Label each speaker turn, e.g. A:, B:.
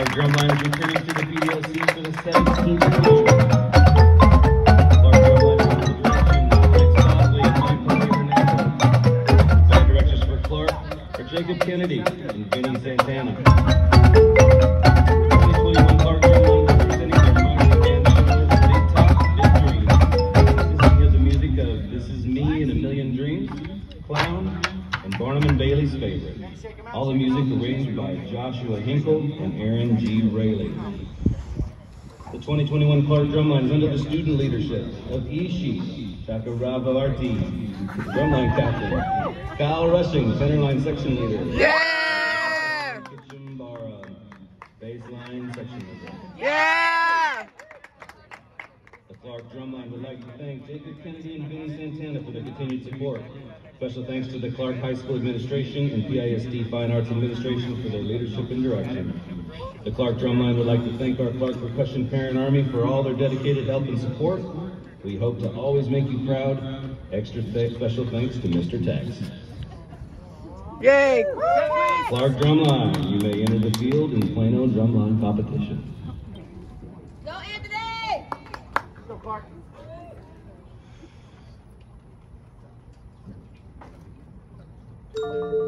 A: Clark Drumline is returning to the PDLC for the 17th time. Clark Drumline is under the direction of Alex Bosley and Michael Hernandez. Band directors for Clark are Jacob Kennedy and Vinny Santana. 2021 Clark Drumline is presenting their marching band show, Big Top Victory. This is the music of This Is Me and A Million Dreams, Clown, and Barnum and Bailey's Favorite. All the music arranged by Joshua Hinkle and Aaron G. Rayleigh. The 2021 Clark Drumline is under the student leadership of Ishi Chakarava Arti, Drumline Captain, Kyle Rushing, Centerline Section Leader.
B: Yeah!
A: Kitchambara, Baseline Section Leader.
B: Yeah!
A: The Clark Drumline would like to thank Jacob Kennedy and Vinny Santana for their continued support. Special thanks to the Clark High School Administration and PISD Fine Arts Administration for their leadership and direction. The Clark Drumline would like to thank our Clark Percussion Parent Army for all their dedicated help and support. We hope to always make you proud. Extra special thanks to Mr. Tex.
B: Yay!
A: Clark Drumline, you may enter the field in Plano Drumline competition.
C: Go Anthony!
B: Go Clark.
C: Woo!